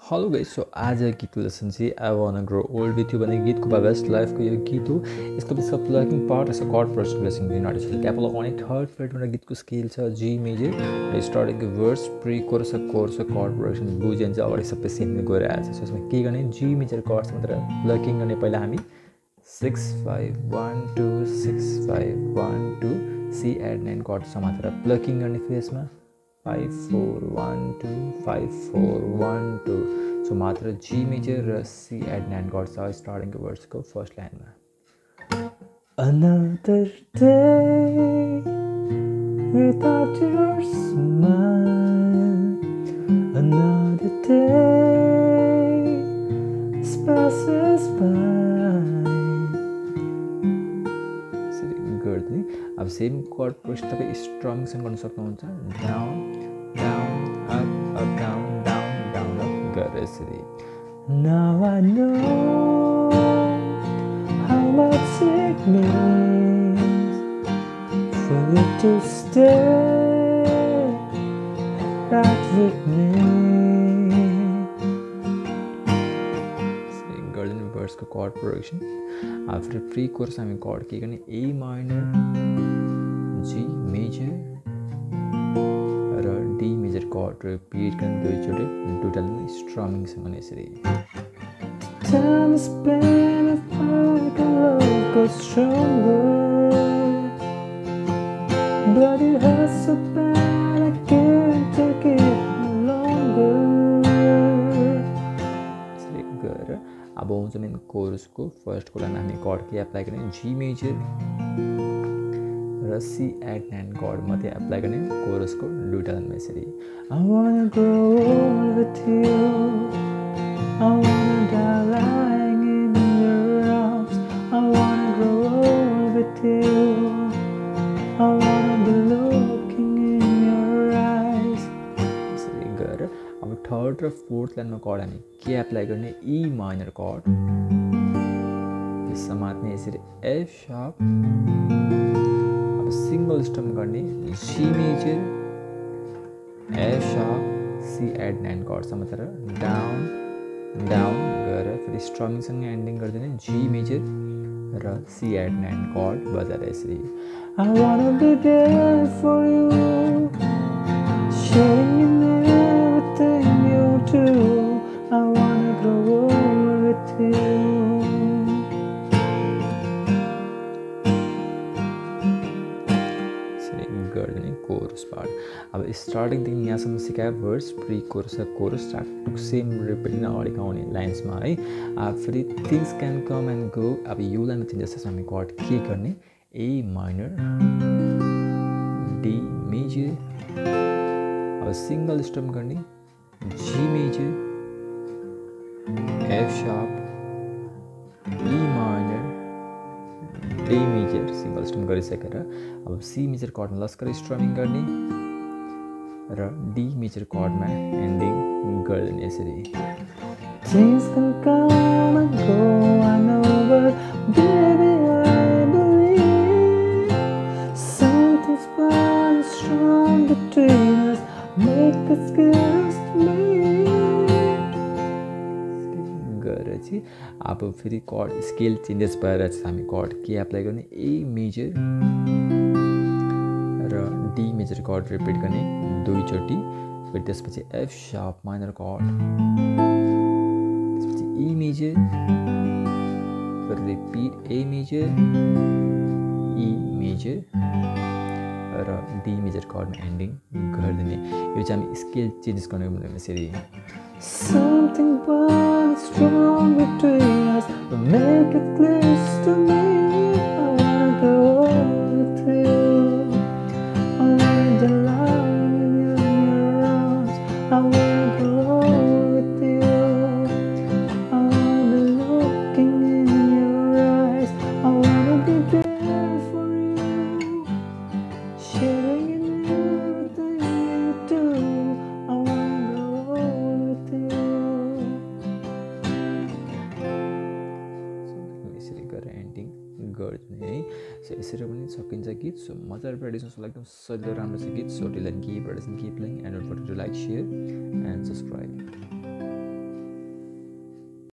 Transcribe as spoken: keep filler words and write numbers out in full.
Hello guys, so आज गीतको lesson चाहिँ I wanna grow old with you भन्ने गीतको बा वेस्ट लाइफको यो गीत हो। यसको पिछको प्लकिङ पार्ट यसको कर्ड प्रोजेक्ट लेसन दिन आर्टिस्ट क्याप लगाउने थर्ड फ्रेटमा गीतको स्केल छ जी मेजर र स्टार्टिङको verse pre chorus chorus chord progression बुझिन्छ अगाडि सबै सेम गएर आएको छ। सो यसमा के गर्ने जी मेजर कर्ड्स मात्र प्लकिङ गर्ने पहिला हामी six five one two six five one two C add nine chord छ मात्र प्लकिङ गर्ने फेसमा five four one two five four one two. So मात्र G major र C add nine chords are starting the verse को first line में. Another day without your smile, another day passes by. गर्दै अब same chord project तपाईँ स्ट्रङसँग गर्न सक्नुहुन्छ down down up up down down down up गरेर यसरी Now I know how much it means for you to stay right with me. गर्दैन भर्सको chord progression after pre chorus हामी कर्ड के गर्ने ए माइनर जी मेजर र D major chord repeat गर्ने दुईचोटि टोटलमा स्ट्रमिङसँग यसरी Time spent apart, love goes stronger, but it hurts so bad I can't take it no longer. अब आउँछ main कोरसको फर्स्टको लाइन हामी कर्ड के एप्लाई गर्ने जी मेजर र सी एड नाइन कर्ड मात्रै एप्लाई गर्ने कोरसको दुईटा लाइनमा यसरी I wanna grow old with you, I wanna die lying in your arms, I wanna grow old with you, I wanna be looking in your eyes. यसरी गरेर अब third र फोर्थ लाइनमा कर्ड हामी के एप्लाई गर्ने ई माइनर कर्ड त्यसमा मात्रै यसरी एफ शार्प अब सिङ्गल स्टम गर्ने G major F sharp C add nine कर्डसम्म मात्र डाउन डाउन गरेर फेरि स्ट्रमिङसँग एन्डिङ गरिदिने जी मेजर र सी एड नाइन कर्ड बजाएर यसरी I wanna be there for you, sharing everything you do, I wanna grow old with you. गर्दैन कोरस पार्ट अब स्टार्टिङदेखि यहाँसम्म सिकायो भर्स प्री कोरस र कोरस स्टार्ट सेम रिपिट नै अगाडि आउने लाइन्समा है। अब फेरि things can come and go अब यो लाइनमा चेन्जेस छ हामी कर्ड के गर्ने ए माइनर डी मेजर अब सिङ्गल स्टम गर्ने G major F sharp E minor D major single strum गरिसकेर अब सी मेजर कर्डमा लस्कर स्ट्रमिङ गर्ने र डी मेजर कर्डमा एन्डिङ गरिदिने यसरी Things can come and go, I know, but baby I believe something's fun strong between us, make us close to me. गरेर चाहिँ अब फेरि कर्ड स्केल चेन्जेस भएर चाहिँ हामी कर्ड के एप्लाई गर्ने ए मेजर र डी मेजर कर्ड रिपिट गर्ने दुईचोटि फेरि त्यसपछि एफ शार्प माइनर कर्ड त्यसपछि ई मेजर फेरि repeat A major E major र डी मेजर कर्डमा एन्डिङ गरिदिने यो चाहिँ हामी स्केल चेन्जेस गर्ने भनेर यसरी Something but strong between us will make it close to me. I wanna go with you, I wanna lie in your arms, I wanna go with you, I wanna be looking in your eyes, I wanna be there for you, sharing in everything you do, I wanna go with you. Ending गरिदिने है। So यसरी पनि सकिन्छ गीत। So मजाले प्रेडिसन एकदम सजिलो राम्रो छ गीत। So till and keep practising keep playing and don't forget to like share and subscribe.